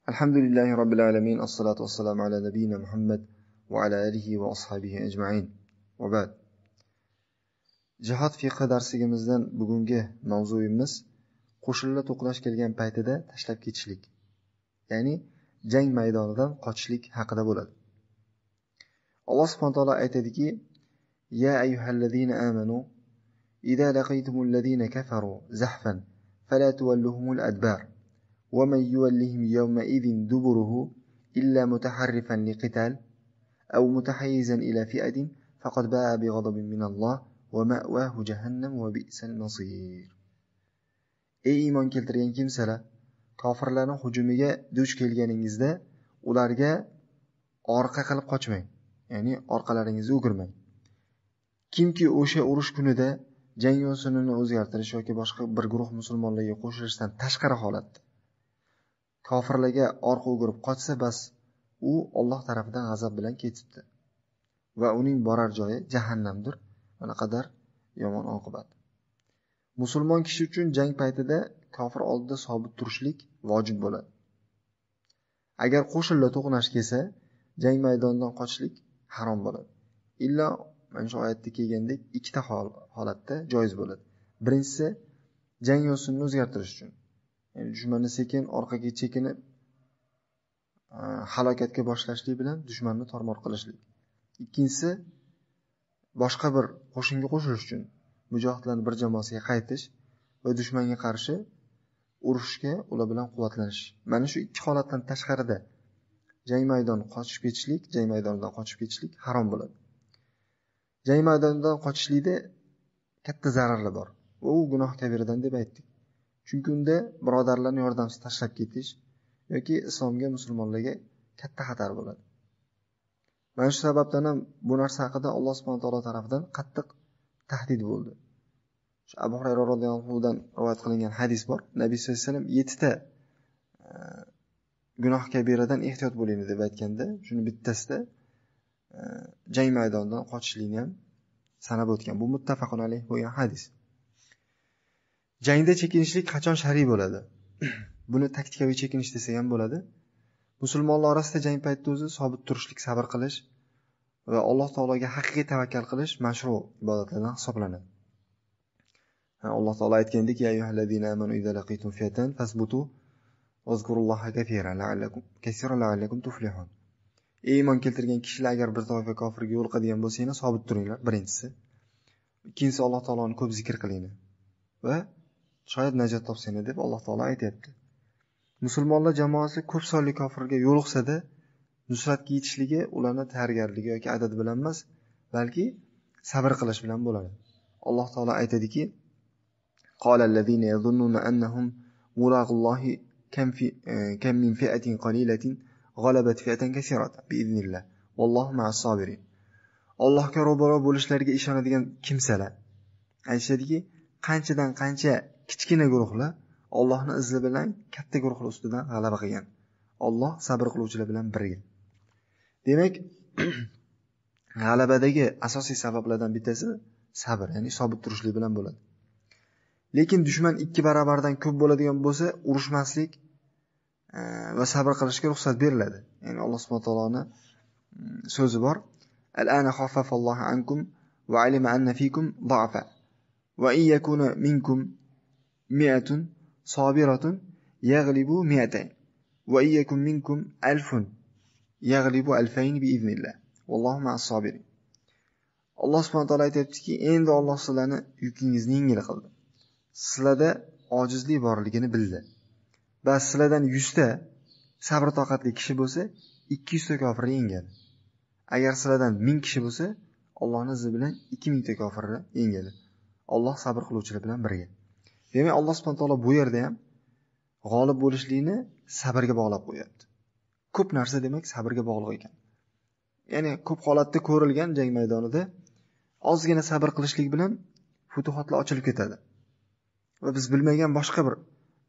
Alhamdulillahi Rabbil alamin. As-salatu was-salamu ala nabiyyina Muhammad va ala alihi va ashabihi ajma'in. Va ba'd. Jihad fiqh darsigimizdan bugungi mavzuimiz qo'shinlar to'qnash kelgan paytida tashlab ketishlik, ya'ni jang maydonidan qochishlik haqida bo'ladi. Alloh subhanahu va taolo aytadiki: "Ya ayyuhallazina amanu idza laqaytumul ladina kafaru zahfan fala tuwalluhumul adbar." ومن يولهم يومئذ دبره إلا متحرفا لقتال أو متحيزا إلى فئة فقد باء بغضب من الله ومأواه جهنم وبئس المصير. Ey iymon keltirgan kimsalar, kofirlarning hujumiga duch kelganingizda ularga orqa qilib qochmang, ya'ni orqalaringizni o'girmang. Kimki o'sha urush kunida jang yo'sinini o'zgartirish yoki boshqa bir guruh musulmonlarga qo'shilishdan tashqari holatda kofirlarga orqa o'girib qochsa, bas u Alloh tarafidan g'azab bilan ketibdi va uning borar joyi jahannamdir. Mana qadar yomon oqibat. Musulmon kishi uchun jang paytida kofir oldida sobit turishlik vojib bo'ladi. Agar qo'shinlar to'qnash kelsa, jang maydonidan qochishlik harom bo'ladi. Illa mana shu oyatda kelgandek ikkita holatda joiz bo'ladi. Birinchisi, jang yo'sinini o'zgartirish uchun. Yani dushmanni sekin orqaga chekinib halokatga boshlashlik bilan dushmanni tormor qilishlik. Ikkinchisi, boshqa bir qo'shinga qo'shilish uchun mujohidlarning bir jamoasiga qaytish va dushmanga qarshi urushga ular bilan quvvatlanish. Mana shu ikki holatdan tashqarida jang maydonidan qochib ketishlik harom bo'ladi. Jang maydonidan qochishlikda katta zararlar bor. Va u gunoh kabiradan deb aytdik. Chunki unda birodarlarni yordamsiz tashlab ketish yoki islomga, musulmonlarga katta xatar bo'ladi. Mana shu sababdan ham bu narsa haqida Alloh subhanahu va taolo tomonidan qattiq tahdid bo'ldi. Shu Abu Hurayra radhiyallohu anhudan rivoyat qilingan hadis bor. Nabiy sollallohu alayhi vasallam 7 ta gunoh kabiradan ehtiyot bo'ling deb aytganda, shuni bittasida jang maydonidan qochishlikni ham sanab o'tgan. Bu muttafaqun alayh bo'lgan hadis. Jangda chekinishlik qachon shar'iy bo'ladi? Buni taktikaviy chekinish desak ham bo'ladi. Musulmonlar orasida jang paytida o'zi sobit turishlik, sabr qilish va Alloh taologa haqiqiy tavakkal qilish mashru ibodatlardan hisoblanadi. Alloh taolo aytgandek: "Ya ayyuhallazina amanu idza laqitum fi'atan fasbutu wazkurulloha kaseeran la'allakum tuflihun." Ey iymon keltirgan kishilar, agar bir toifa kofirga yo'liqadigan bo'lsangiz, sobit turinglar, birinchisi. Ikkinchisi, Alloh taoloni ko'p zikr qilinglar va shoyat najot topsanglar deb Alloh taolo aytayapti. Musulmonlar jamoasi ko'p sonli kofirga yo'liqsa-da, nusratga yetishligi ularning tayyorgarligi yoki adad bilan emas, balki sabr qilish bilan bo'ladi. Alloh taolo aytadiki: "Qalallazina yazunnuna annahum mulaqullohi kam min fi'atin qalilatin g'alabat fi'atan kaseeratan biiznillah vallohu ma'as sobirin." Allohga ro'baro bo'lishlariga ishonadigan kimsalar aytishadiki, qanchadan qancha kichkina guruhlar Allohning izni bilan katta guruhlar ustidan g'alaba qilgan. Alloh sabr qiluvchilar bilan birga. Demak, g'alabadagi asosiy sabablardan bittasi sabr, ya'ni sobit turishlik bilan bo'ladi. Lekin dushman 2 barabardan ko'p bo'ladigan bo'lsa, urushmaslik va sabr qilishga ruxsat beriladi. Ya'ni Alloh subhanahu va taoloning so'zi bor: "Al-ana khaffafallohu ankum va alima anna fikum da'fa. Va in yakuna minkum mi'atun sabiratun yaghlibu mi'atayn va in yakum minkum alfun yaghlibu alfayn biiznillah vallohu ma'as sobirin." Alloh subhanahu va taolo aytayaptiki, endi Alloh sizlarni yukingizni yengil qildi. Sizlarda ojizlik borligini bildi. Bas sizlardan 100 ta sabr toqatli kishi bo'lsa, 200 ta kofirni yengadi. Agar sizlardan 1000 kishi bo'lsa, Allohning izni bilan 2000 ta kofirni yengadi. Alloh sabr qiluvchilar bilan birga. Demak, Alloh subhanahu va taolo bu yerda ham g'olib bo'lishlikni sabrga bog'lab qo'yapti. Ko'p narsa demak sabrga bog'liq ekan. Ya'ni ko'p holatda ko'rilgan jang maydonida ozgina sabr qilishlik bilan futuhatlar ochilib ketadi. Va biz bilmagan boshqa bir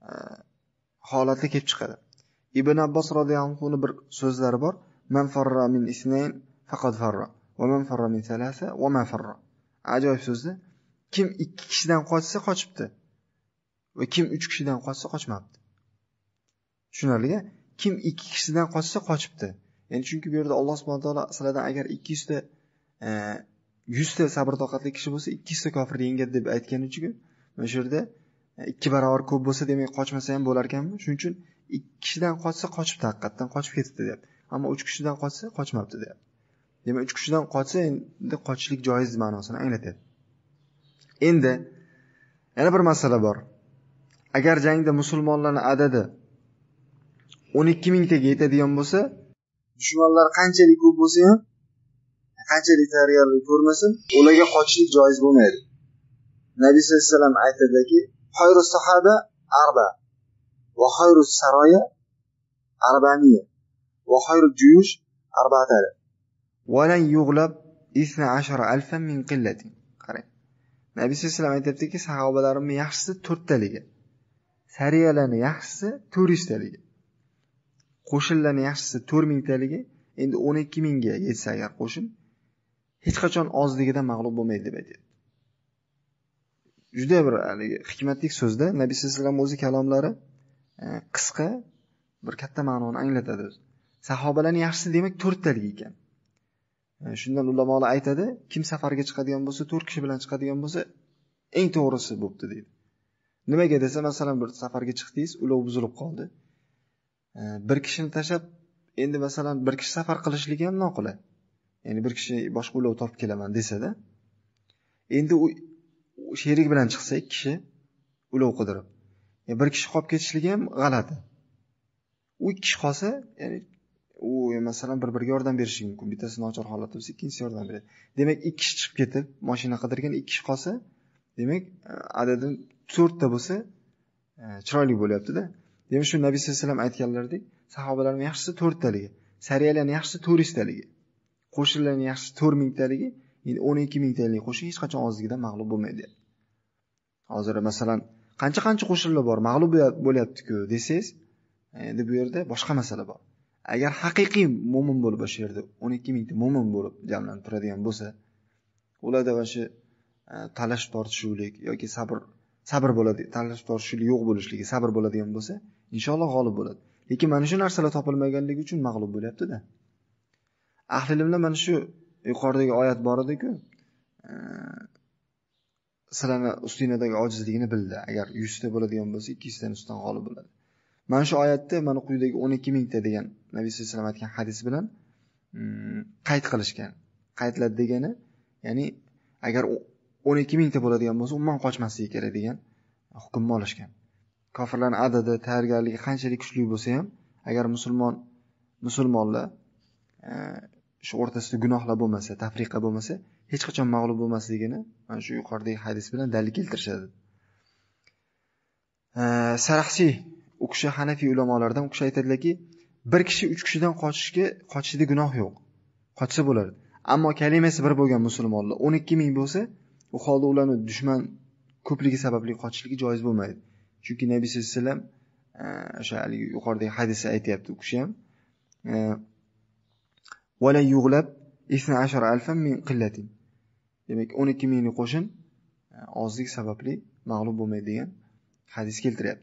holatga kelib chiqadi. Ibn Abbos radhiyallohu anhuning bir so'zlari bor: "Man farra min isnayn faqad farra va man farra min thalatha va ma farra." Ajoyib so'zda. Kim 2 kishidan qochsa qochibdi va kim 3 kishidan qochsa qochmabdi. Tushunarli-a? kim 2 kishidan qochsa qochibdi. Ya'ni chunki bu yerda Alloh subhanahu va taolo sizlardan agar 200 ta 100 ta sabr toqatli kishi bo'lsa 200 ta kofirni yengadi deb aytgani uchun mana shu yerda 2 barobar ko'p bo'lsa demak qochmasa ham bo'lar ekanmi? Shuning uchun 2 kishidan qochsa qochibdi, haqiqatan qochib ketibdi deyapti. Ammo 3 kishidan qochsa qochmabdi deyapti. Demak 3 kishidan qochsa endi qochishlik joiz ma'nosini anglatadi. Endi yana bir masala bor. Agar jangda musulmonlarning adadi 12 mingtaga yetadigan bo'lsa, dushmanlar qanchalik ko'p bo'lsa ham, qanchalik tayyorgarlik ko'rmasin, ularga qochishlik joiz bo'lmaydi. Nabiy sollallohu alayhi vasallam aytadiki, "Xayrus sahaba arba va xayrus saroya arba'miya va xayrul juyush arba'atala va lan yughlab 12000 min qillatin." Qarang. Nabiy sollallohu alayhi vasallam aytadiki, sahobalarimning yaxshisi 4 taligi, sariyalarning yaxshisi 400 taligi, qo'shinlarning yaxshisi 4000 taligi, endi 12 mingga yetsa agar qo'shin hech qachon ozligidan mag'lub bo'lmaydi deb aytadi. Juda bir hikmatli so'zda Nabiy sollallohu alayhi vasallam o'zi kalomlari qisqa bir katta ma'noni anglatadi. Sahobalarning yaxshisi demak 4 talik ekan. Shundan ulamolar aytadi, kim safarga chiqadigan bo'lsa, 4 kishi bilan chiqadigan bo'lsa, eng to'g'risi bo'pti deydi. Nimaga desa, masalan bir safarga chiqdingiz, ulov buzilib qoldi. Bir kishini tashab, endi masalan bir kishi safar qilishligi ham noqulay. Ya'ni bir kishi boshqa ulov topib kelaman desa-da, endi u sherik bilan chiqsa 2 kishi ulov qidirib, bir kishi qolib ketishligi ham g'alati. U 2 kishi qolsa, ya'ni u masalan bir-biriga yordam berishi mumkin. Bittasi nochor holatda bo'lsa, ikkinchisi yordam beradi. Demak, 2 kishi chiqib ketib, mashina qidirgan 2 kishi qolsa, demak, adadi 4 ta bo'lsa, chiroyli bo'lyapti-da. Demak, shu Nabiy sollallohu alayhi vasallam aytganlaridek, sahobalarning yaxshisi 4 taligi, sariyalarning yaxshisi 400 taligi, qo'shinlarning yaxshisi 4000 taligi, endi 12 ming talik qo'shin hech qachon ozligidan mag'lub bo'lmaydi. Hozir masalan, qancha qo'shinlar bor, mag'lub bo'lyapti-ku desangiz, endi bu yerda boshqa masala bor. Agar haqiqiy mo'min bo'lib o'sha yerda 12 mingta mo'min bo'lib jamlanib turadigan bo'lsa, ularda o'sha talash tortishuvlik yoki sabr bo'ladi, talash tortishuvlik yo'q bo'lishligi, sabr bo'ladigan bo'lsa, inshaalloh g'olib bo'ladi. Lekin mana shu narsalar topilmaganligi uchun mag'lub bo'lyapti-da. Ahli ilmlar mana shu yuqoridagi oyat bor edi-ku, sizlarning ustinglardagi ojizligini bildi. Agar 100 ta bo'ladigan bo'lsa, 200 taning ustidan g'olib bo'ladi. Mana shu oyatda mana quyidagi 12 mingta degan Nabiy sollallohu alayhi vasallam aytgan hadis bilan qayd qilishgan. Qaydladi degani, ya'ni agar 12 mingta bo'ladigan bo'lsa, umuman qochmasligi kerak degan hukmni olishgan. Kofirlarning adadi, tayyorgarligi qanchalik kuchli bo'lsa ham, agar musulmonlar shu o'rtasida gunohlar bo'lmasa, tafriqa bo'lmasa, hech qachon mag'lub bo'lmasligini mana shu yuqoridagi hadis bilan dalil keltirishadi. Sarahsi u kishi Hanafiy ulamolardan u kishi aytadilarki, bir kishi 3 kishidan qochishida gunoh yo'q. Qochsa bo'ladi. Ammo kalimasi bir bo'lgan musulmonlar 12 ming bo'lsa, u holda ularni dushman ko'pligi sababli qochishligi joiz bo'lmaydi. Chunki Nabiy sollallohu alayhi vasallam o'sha yuqoridagi hadisda aytayapti u kishi ham. Wala yughlab 12000 min qillatin. Demak 12 minglik qo'shin ozlik sababli mag'lub bo'lmaydi degan hadis keltiryapti.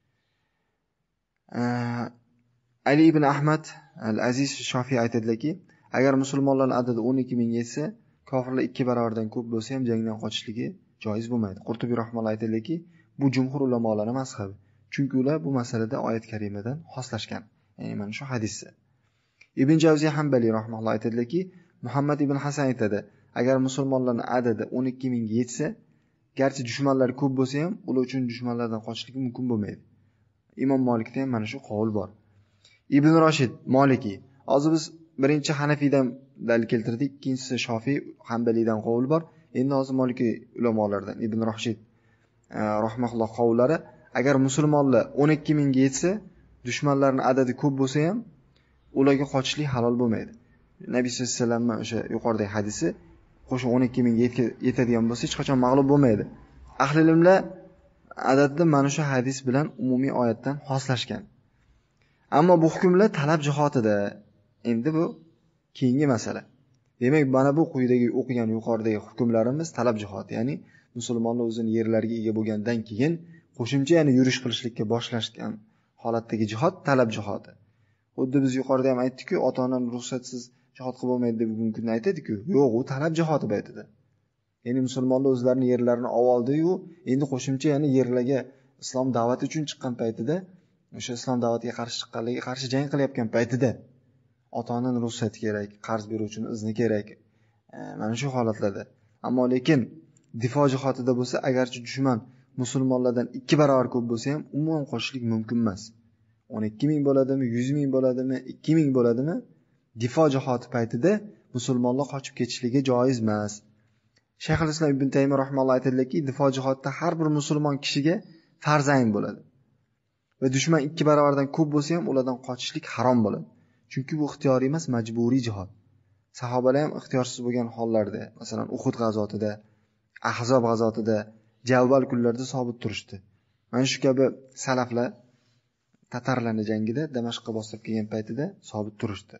Ali ibn Ahmad al-Aziz Shofiy aytadilarki, agar musulmonlarning adadi 12 ming yetsa, kofirlar 2 barobardan ko'p bo'lsa ham jangdan qochishligi joiz bo'lmaydi. Qurtubiy rahimahulloh aytadilarki, bu jumhur ulamolarning mazhabi. Chunki ular bu masalada oyat karimadan xoslashgan. Ya'ni mana shu hadisda. Ibn Javziy Hanbali rahimahulloh aytadilarki, Muhammad ibn Hasan aytadi, agar musulmonlarning adadi 12 mingga yetsa, garchi dushmanlar ko'p bo'lsa ham, ular uchun dushmanlardan qochishligi mumkin bo'lmaydi. Imom Malikda ham mana shu qavl bor. Ibn Rashid Maliki. Hozir biz birinchi Hanafiydan dalil keltirdik, ikkinchisi Shofiy Hanbalidan qavl bor. Endi hozir Maliki ulamolardan Ibn Rashid rahimahulloh qavllari, agar musulmonlar 12 mingga yetsa, dushmanlarning adadi ko'p bo'lsa ham, ularga qochishlik halol bo'lmaydi. Nabiy sollallohu alayhi vasallamning o'sha yuqoridagi hadisi, qo'shin 12 mingga yetadigan bo'lsa, hech qachon mag'lub bo'lmaydi. Ahli ilmlar adadda mana shu hadis bilan umumiy oyatdan xoslashgan. Ammo bu hukmlar talab jihatida. Endi bu keyingi masala. Demak, mana bu quyidagi o'qigan yuqoridagi hukmlarimiz talab jihati, ya'ni musulmonlar o'zini yerlariga ega bo'lgandan keyin qo'shimcha ya'ni yurish qilishlikka boshlashgan holatdagi jihad talab jihati. Xuddi biz yuqorida ham aytdik-ku, ota-onani ruxsatsiz jihad qilib bo'lmaydi deb bugungi kunda aytadi-ku. Yo'q, u talab jihodi paytida. Ya'ni musulmonlar o'zlarining yerlarini oldi-yu, endi qo'shimcha yana yerlarga islom da'vati uchun chiqqan paytida, o'sha islom da'vatiga qarshi chiqqanlarga qarshi jang qilayotgan paytida ota-onaning ruxsati kerak, qarz beruvchining izni kerak. Mana shu holatlarda. Ammo lekin difo jihodida bo'lsa, agarchi dushman musulmonlardan 2 barobar ko'p bo'lsa ham umuman qo'shishlik mumkin emas. 12 ming bo'ladimi, 100 ming bo'ladimi, 2 ming bo'ladimi? Difo jihodi paytida musulmonlar qochib ketishligi joiz emas. Shayxul Islom ibn Taymiy rahimahulloh aytadilar-ki, difo jihodda har bir musulmon kishiga farz ayn bo'ladi. Va dushman 2 barobardan ko'p bo'lsa ham ulardan qochishlik harom bo'ladi. Chunki bu ixtiyoriy emas, majburiy jihod. Sahobalar ham ixtiyorsiz bo'lgan hollarda, masalan, Uhud g'azotida, Ahzob g'azotida, Javval kunlarda sobit turishdi. Mana shu kabi salaflar tatarlarning jangida Damashqqa bosib kelgan paytida sobit turishdi.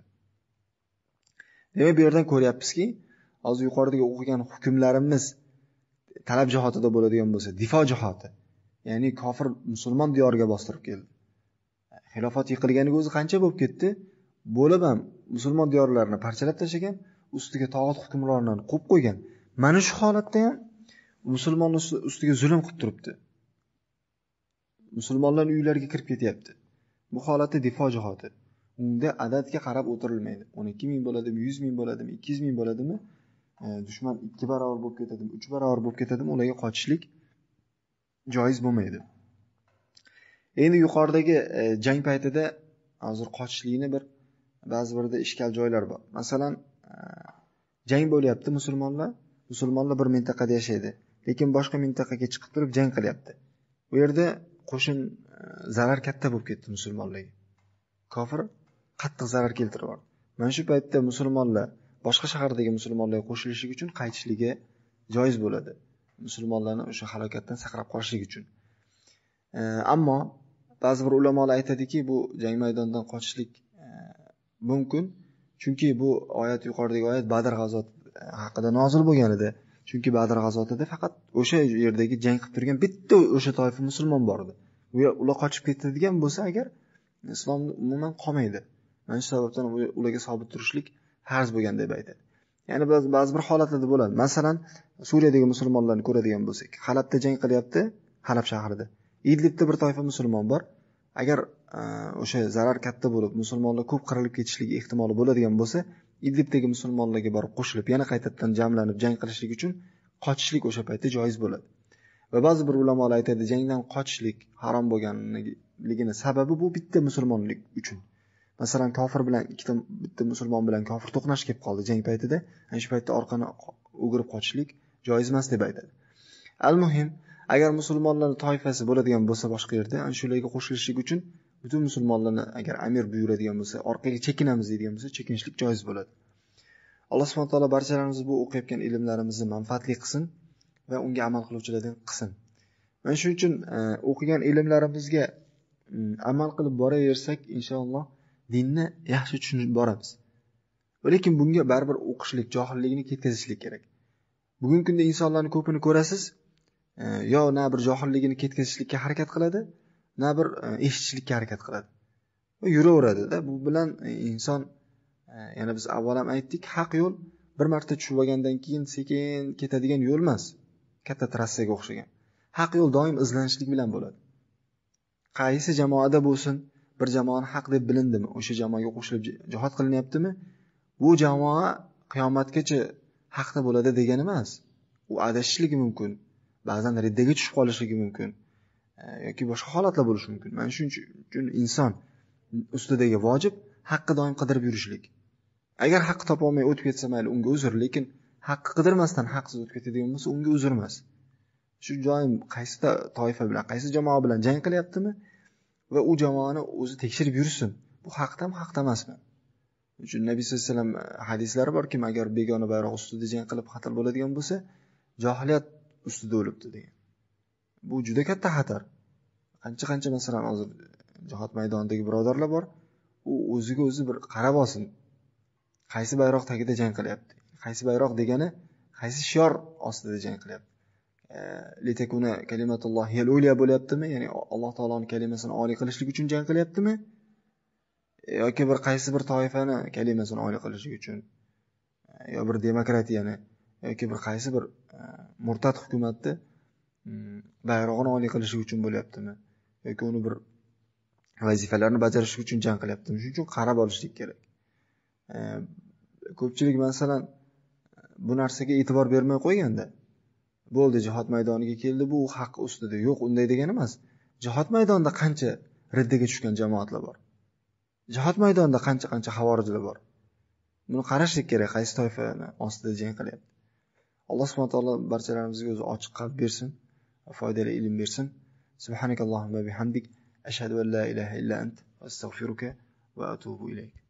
Demak, bu yerdan ko'ryapmizki, hozir yuqoridagi o'qigan hukmlarimiz talab jihodida bo'ladigan bo'lsa, difo jihodi, ya'ni kofir musulmon diyoriga bostirib keldi. Xilofat yiqilganiga o'zi qancha bo'lib ketdi? Bo'lib ham musulmon diyorlarini parchalab tashlagan, ustiga tog'ut hukmronlarini qo'yib qo'ygan. Mana shu holatda ham musulmonlar ustiga zulm qilib turibdi. Musulmonlar uylariga kirib ketyapti. Bu holatda difo jihodi. Unda adadga qarab o'tirilmaydi. 12 ming bo'ladimi, 100 ming bo'ladimi, 200 ming bo'ladimi? Dushman 2 barobar bo'lib ketadimi, 3 barobar bo'lib ketadimi, ularga qochishlik joiz bo'lmaydi. Endi yuqoridagi jang paytida hozir qochishlikni ba'zi birda ishkal joylar bor. Masalan, jang bo'lyapti musulmonlar bir mintaqada yashaydi, lekin boshqa mintaqaga chiqib turib jang qilyapti. Bu yerda qo'shin zarar katta bo'lib ketdi musulmonlarga. Kofir qattiq zarar keltirib. Mana shu paytda musulmonlar boshqa shahardagi musulmonlarga qo'shilishi uchun qaytishligi joiz bo'ladi. Musulmonlarni o'sha halokatdan saqlab qolishlik uchun. Ammo ba'zi bir ulamolar aytadiki, bu jang maydonidan qochishlik mumkin. Chunki bu oyat, yuqoridagi oyat Badr g'azoti haqida nozil bo'lgan edi. Chunki Badr g'azotida faqat o'sha yerdagi jang qilib turgan bitta o'sha toifa musulmon bor edi. Ular qochib ketadigan bo'lsa agar, islom umuman qolmaydi. Mana shu sababdan ularga sobit turishlik farz bo'lgan deb aytadi. Ya'ni ba'zi bir holatlarda bo'ladi. Masalan, Suriyadagi musulmonlarni ko'radigan bo'lsak, Halabda jang qilyapti, Halab shahrida. Idlibda bir toifa musulmon bor. Agar o'sha zarar katta bo'lib, musulmonlar ko'p qirilib ketishligi ehtimoli bo'ladigan bo'lsa, Idlibdagi musulmonlarga borib qo'shilib, yana qaytadan jamlanib jang qilishlik uchun qochishlik o'sha paytda joiz bo'ladi. Va ba'zi bir ulamolar aytadi, jangdan qochishlik harom bo'lganligini sababi bu bitta musulmonlik uchun. Masalan, kofir bilan bitta musulmon bilan kofir to'qnash kelib qoldi jang paytida, ana shu paytda orqani o'girib qochishlik joiz emas deb aytadi. Al-muhim, agar musulmonlarning toifasi bo'ladigan bo'lsa boshqa yerda, ana shularga qo'shilishlik uchun butun musulmonlarni agar amir buyuradigan bo'lsa, orqaga chekinamiz deydigan bo'lsa, chekinishlik joiz bo'ladi. Alloh subhanahu va taolo barchalarimizni bu o'qiyotgan ilmlarimizni manfaatli qilsin va unga amal qiluvchilardan qilsin. Mana shuning uchun o'qigan ilmlarimizga amal qilib boraversak, inshaalloh dinni yaxshi tushunib boramiz. Lekin bunga baribir o'qishlik, johillikni ketkazishlik kerak. Bugungi kunda insonlarning ko'pini ko'rasiz, yo na bir johilligini ketkazishlikka harakat qiladi, na bir eshitishlikka harakat qiladi. Va yuraveradi-da. Bu bilan inson, yana biz avval ham aytdik, haq yo'l bir marta tushib olgandan keyin sekin ketadigan yo'l emas. Katta trassaga o'xshagan. Haq yo'l doim izlanishlik bilan bo'ladi. Qaysi jamoada bo'lsin, bir jamoani haq deb bilindimi, o'sha jamoaga qo'shilib jihad qilinyaptimi, bu jamoa qiyomatgacha haqda bo'ladi degani emas. U adashishligi mumkin, ba'zan riddaga tushib qolishligi mumkin, yoki boshqa holatlar bo'lishi mumkin. Mana shuning uchun inson ustidagi vojib haqqi doim qidirib yurishlik. Agar haqni topa olmay o'tib ketsa mayli, unga uzr, lekin haqqi qidirmasdan haqsiz o'tib ketadigan bo'lsa, unga uzr emas. Shu doim qaysi toifa bilan, qaysi jamoa bilan jang qilyaptimi va u jamoani o'zi tekshirib yursin. Bu haqdami, haqda emasmi? Chunki Nabiy sollallohu alayhi vasallam hadislari bor, kim agar begona bayroq ustida jang qilib xatar bo'ladigan bo'lsa, johiliyat ustida o'libdi degan. Bu juda katta xatar. Qancha masalan hozir jihad maydonidagi birodarlar bor, u o'ziga o'zi bir qarab olsin. Qaysi bayroq tagida jang qilyapti? Qaysi bayroq degani, qaysi shior ostida jang qilyapti? Litakuna kalimatullohi al-ulya bo'lyaptimi? Ya'ni Alloh taoloning kalimasini oliy qilishlik uchun jang qilyaptimi? yoki bir qaysi bir toifani kalimasini oliy qilish uchun, yo bir demokratiyani yoki bir qaysi bir murtad hukumatni bayrog'ini oliy qilish uchun bo'lyaptimi, yoki uni bir vazifalarni bajarish uchun jang qilyaptimi? Shuning uchun qarab olishlik kerak. Ko'pchilik masalan bu narsaga e'tibor bermay qo'yganda, bo'ldi jihad maydoniga keldi, bu haq ustida. Yo'q, unday degani emas. Jihad maydonida qancha riddaga tushgan jamoatlar bor. Jihad maydonida qancha xavorijlar bor. Buni qarashlik kerak, qaysi toifani ostida jang qilyapti. Alloh subhanahu va taolo barchalarimizga o'zi ochiq qalb bersin, foydali ilm bersin. Subhanakallohumma bihamdik, ashhadu an la ilaha illa ant, astagfiruka va atubu ilayk.